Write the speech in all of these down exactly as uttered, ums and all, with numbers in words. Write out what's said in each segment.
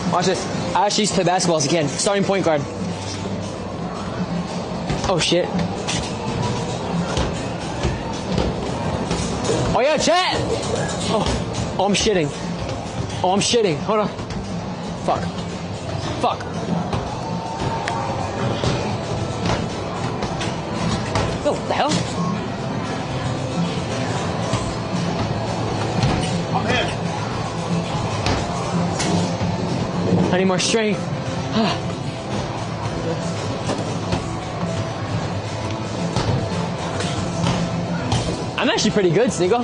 Watch this. I actually used to play basketball as a kid. Starting point guard. Oh shit. Oh yeah, chat! Oh, oh I'm shitting. Oh, I'm shitting. Hold on. Fuck. Fuck. What the hell? I'm in. I need more strength. I'm actually pretty good, Sneeko.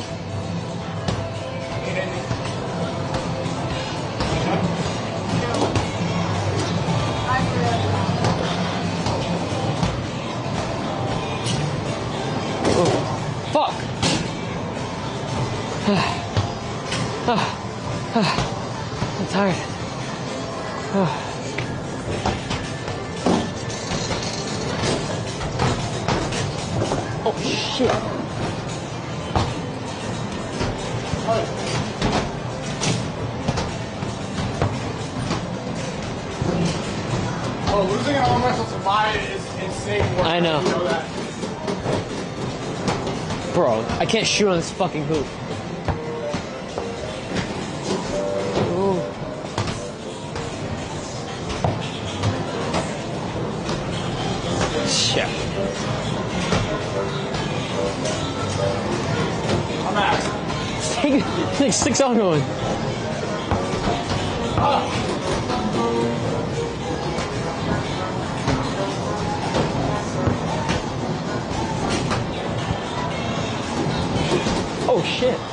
Oh, fuck. I'm tired. Oh shit. Oh, losing an arm wrestle to Maya is insane work. I know. You know that. Bro, I can't shoot on this fucking hoop. Ooh. Shit. I'm out. Take, take six on going. Ah. Oh shit.